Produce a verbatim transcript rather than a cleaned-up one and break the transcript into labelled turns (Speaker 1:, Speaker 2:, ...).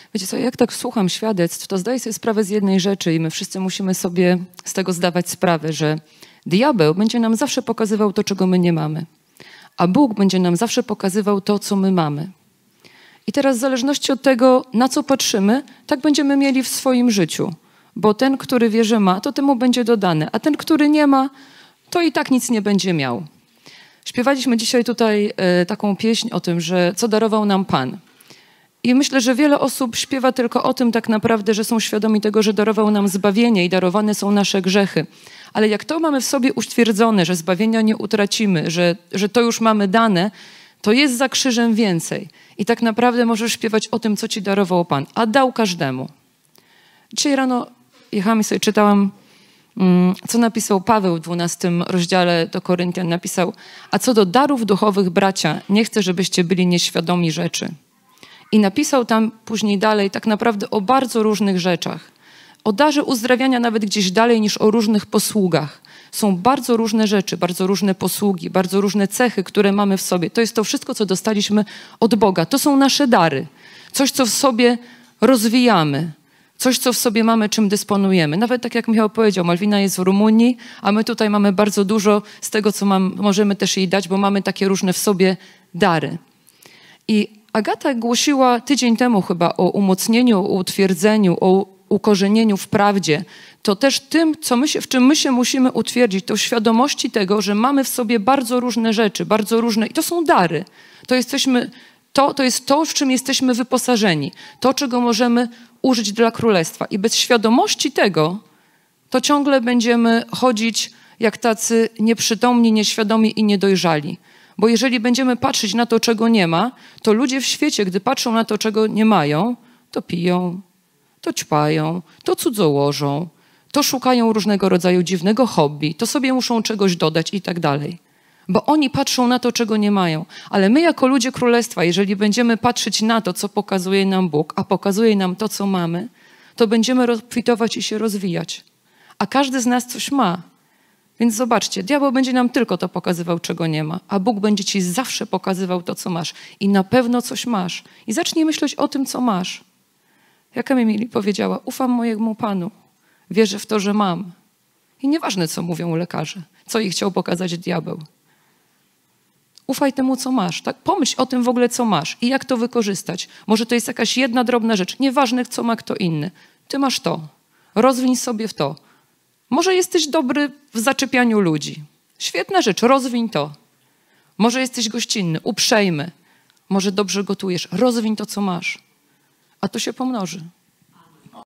Speaker 1: Wiecie co, jak tak słucham świadectw, to zdaję sobie sprawę z jednej rzeczy i my wszyscy musimy sobie z tego zdawać sprawę, że diabeł będzie nam zawsze pokazywał to, czego my nie mamy, a Bóg będzie nam zawsze pokazywał to, co my mamy. I teraz w zależności od tego, na co patrzymy, tak będziemy mieli w swoim życiu. Bo ten, który wie, że ma, to temu będzie dodane, a ten, który nie ma, to i tak nic nie będzie miał. Śpiewaliśmy dzisiaj tutaj e, taką pieśń o tym, że co darował nam Pan. I myślę, że wiele osób śpiewa tylko o tym tak naprawdę, że są świadomi tego, że darował nam zbawienie i darowane są nasze grzechy. Ale jak to mamy w sobie utwierdzone, że zbawienia nie utracimy, że, że to już mamy dane, to jest za krzyżem więcej. I tak naprawdę możesz śpiewać o tym, co ci darował Pan, a dał każdemu. Dzisiaj rano jechałam i sobie czytałam, co napisał Paweł w dwunastym rozdziale do Koryntian. Napisał, a co do darów duchowych, bracia, nie chcę, żebyście byli nieświadomi rzeczy. I napisał tam później dalej tak naprawdę o bardzo różnych rzeczach. O darze uzdrawiania nawet gdzieś dalej niż o różnych posługach. Są bardzo różne rzeczy, bardzo różne posługi, bardzo różne cechy, które mamy w sobie. To jest to wszystko, co dostaliśmy od Boga. To są nasze dary. Coś, co w sobie rozwijamy. Coś, co w sobie mamy, czym dysponujemy. Nawet tak jak Michał powiedział, Malwina jest w Rumunii, a my tutaj mamy bardzo dużo z tego, co mam, możemy też jej dać, bo mamy takie różne w sobie dary. I Agata głosiła tydzień temu chyba o umocnieniu, o utwierdzeniu, o ukorzenieniu w prawdzie. To też tym, co my się, w czym my się musimy utwierdzić, to świadomości tego, że mamy w sobie bardzo różne rzeczy, bardzo różne, i to są dary. To jesteśmy, to, to jest to, w czym jesteśmy wyposażeni. To, czego możemy użyć dla Królestwa. I bez świadomości tego, to ciągle będziemy chodzić jak tacy nieprzytomni, nieświadomi i niedojrzali. Bo jeżeli będziemy patrzeć na to, czego nie ma, to ludzie w świecie, gdy patrzą na to, czego nie mają, to piją, to ćpają, to cudzołożą, to szukają różnego rodzaju dziwnego hobby, to sobie muszą czegoś dodać i tak dalej. Bo oni patrzą na to, czego nie mają. Ale my jako ludzie Królestwa, jeżeli będziemy patrzeć na to, co pokazuje nam Bóg, a pokazuje nam to, co mamy, to będziemy rozkwitować i się rozwijać. A każdy z nas coś ma. Więc zobaczcie, diabeł będzie nam tylko to pokazywał, czego nie ma, a Bóg będzie ci zawsze pokazywał to, co masz. I na pewno coś masz. I zacznij myśleć o tym, co masz. Jak Emily powiedziała, ufam mojemu Panu. Wierzę w to, że mam. I nieważne, co mówią lekarze, co ich chciał pokazać diabeł. Ufaj temu, co masz. Tak? Pomyśl o tym w ogóle, co masz i jak to wykorzystać. Może to jest jakaś jedna drobna rzecz. Nieważne, co ma kto inny. Ty masz to. Rozwiń sobie w to. Może jesteś dobry w zaczepianiu ludzi. Świetna rzecz, rozwiń to. Może jesteś gościnny, uprzejmy. Może dobrze gotujesz. Rozwiń to, co masz. A to się pomnoży.